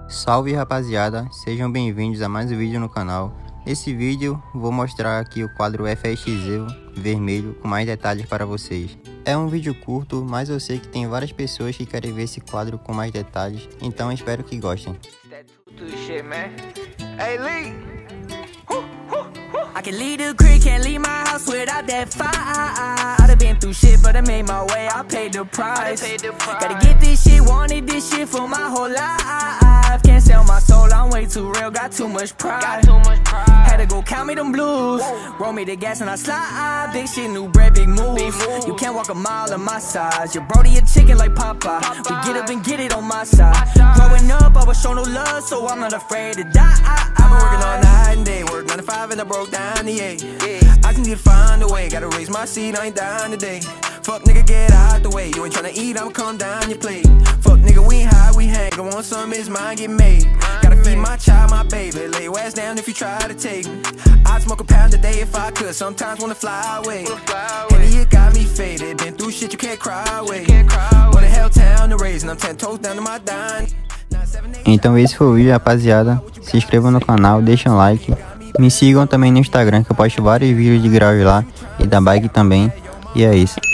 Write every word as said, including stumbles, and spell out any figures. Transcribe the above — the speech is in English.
Salve rapaziada, sejam bem-vindos a mais um vídeo no canal. Nesse vídeo vou mostrar aqui o quadro F R X EVO vermelho com mais detalhes para vocês. É um vídeo curto, mas eu sei que tem várias pessoas que querem ver esse quadro com mais detalhes, então espero que gostem. I can leave the creek, can't leave my house without that fire. I've been through shit, but I made my way, I paid the price. Gotta get this shit, wanted this shit for my whole life. Can't sell my soul, I'm way too real, got too much pride. Had to go count me them blues, roll me the gas and I slide. Big shit, new bread, big moves. You can't walk a mile on my size. Your brody a chicken like Papa. We get up and get it on my side. Growing up, I was shown no love, so I'm not afraid to die. I've been working all night and day, work nine to five and I broke down the eight. I just need to find a way, gotta raise my seat, I ain't down today. Fuck nigga, get out the way, you ain't tryna eat, I'ma come down your plate. Fuck nigga, we ain't high, we hang, I want some, it's mine, get made. Gotta feed my child, my baby, lay your ass down if you try to take me. I'd smoke a pound a day if I could, sometimes wanna fly away. And you got me faded, been through shit you can't cry away. What the hell town to raise, and I'm ten toes down to my dime. Então esse foi o vídeo, rapaziada. Se inscrevam no canal, deixem um like. Me sigam também no Instagram, que eu posto vários vídeos de grau lá e da bike também. E é isso.